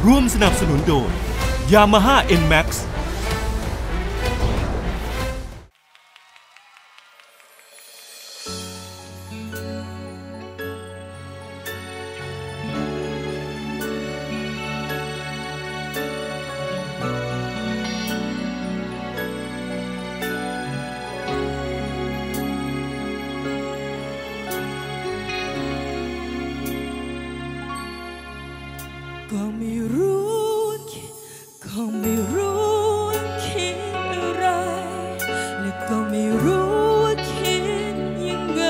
ร่วมสนับสนุนโดย Yamaha NMAX ก็ไม่รู้คิดอะไรและก็ไม่รู้ว่าคิดยังไง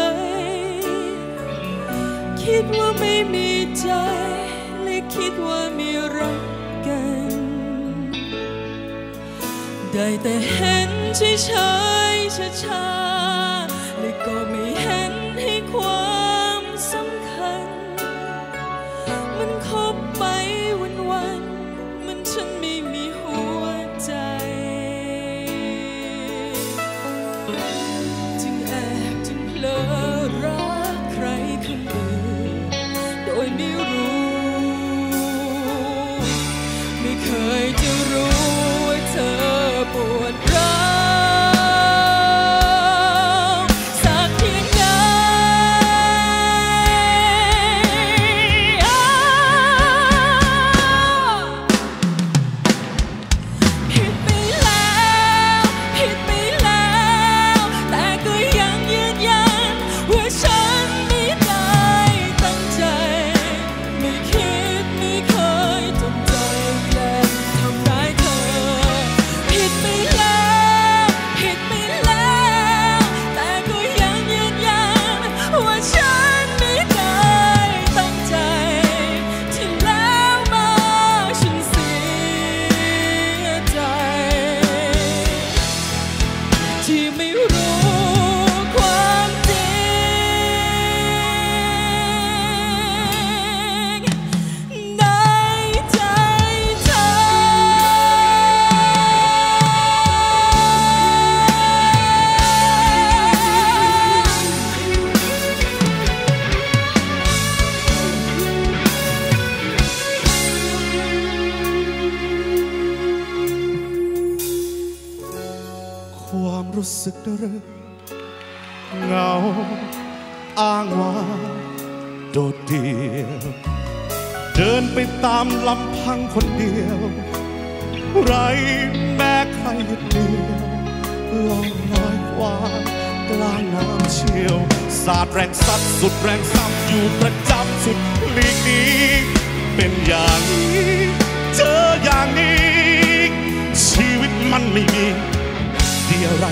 คิดว่าไม่มีใจและคิดว่ามีรักกันได้แต่เห็นเฉยๆช้าๆและก็ไม่เห็นให้ความสำคัญมันคบไปวันๆมันฉันไม่มีหัวใจจึงแอบจึงเพลอรักใครคนอื่นโดยไม่รู้ไม่เคยจะรู้ว่าเธอปวดร้าวสักเพียงใดผิดไปแล้วแต่ก็ยังยืนยันว่าฉันไม่ได้ตั้งใจไม่คิดไม่เคยจงใจแกล้งทำร้ายเธอผิดไปแล้วแต่ก็ยังยืนยันว่าฉันไม่ได้ตั้งใจที่แล้วมาฉันเสียใจที่ไม่รู้ความจริงในใจเธอความรู้สึกเริ่มเหงาอ้างว่าโดดเดี่ยวเดินไปตามลำพังคนเดียวไรแม้ใครหยุดเดียวลอยลอยความกลางน้ำเชี่ยวสาดแรงซัดสุดแรงซ้ำอยู่ประจำสุดหลีกหนีเป็นอย่างนี้เจออย่างนี้ชีวิตมันไม่มีดีอะไร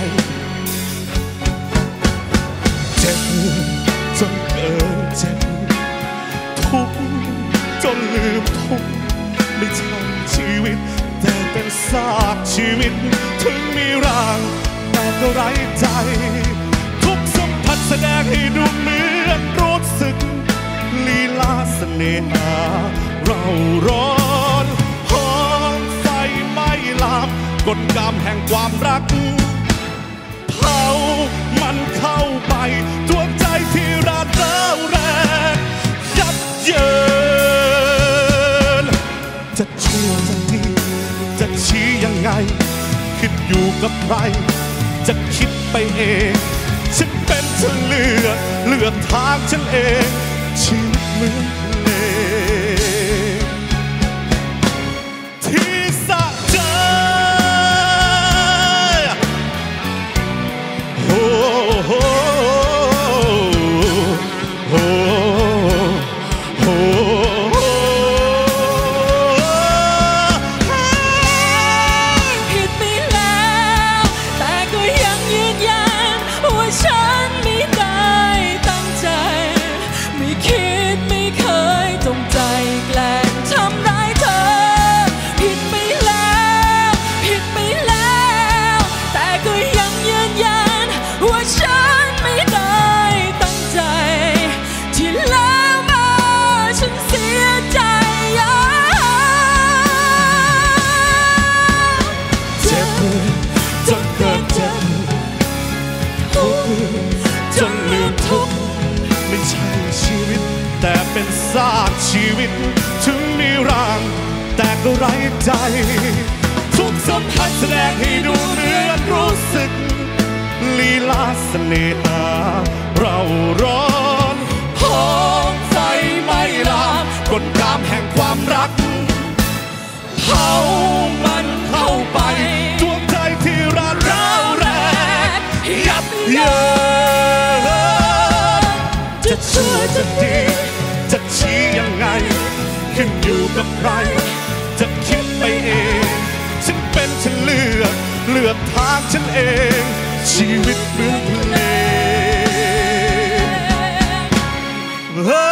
เจ็บจนเกินเจ็บทุกข์จนลืมทุกข์ไม่ใช่ชีวิตแต่เป็นซากชีวิตถึงมีร่างแต่ก็ไร้ใจทุกสัมผัสแสดงให้ดูเหมือนรู้สึกลีลาเสน่หาเราร้อนหอมไฟไม่ลามกลกรรมแห่งความรักเผามันเข้าไปดวงใจที่ราดร้าวแรงยับเยินจะชั่วจะดีจะชี้ยังไงคิดอยู่กับใครจะคิดไปเองฉันเป็นฉันเลือกทางฉันเองชีวิตเหมือนเพลงที่สะใจผิดไปแล้วแต่ก็ยังยืนยันว่าฉันไม่ได้ตั้งใจไม่คิดไม่เคยจงใจแกล้งทำร้ายเธอผิดไปแล้วแต่ก็ยังยืนยันว่าฉันไม่ได้ตั้งใจที่แล้วมาฉันเสียใจเจ็บจนเกินเจ็บทุกข์จนลืมทุกข์ไม่ใช่ชีวิตแต่เป็นซากชีวิตถึงก็ไร้ใจทุกสัมผัสแสดงให้ดูเหมือนรู้สึกลีลาเสน่หาเราร้อนหอมไฟไม่ลามกลกามแห่งความรักเผามันเข้าไปดวงใจที่ร้าวแรงยับเยินจะชั่วจะดีจะชี้ยังไงขึ้นอยู่กับใครจะคิดไปเองฉันเป็นฉันเลือกทางฉันเองชีวิตเหมือนเพลง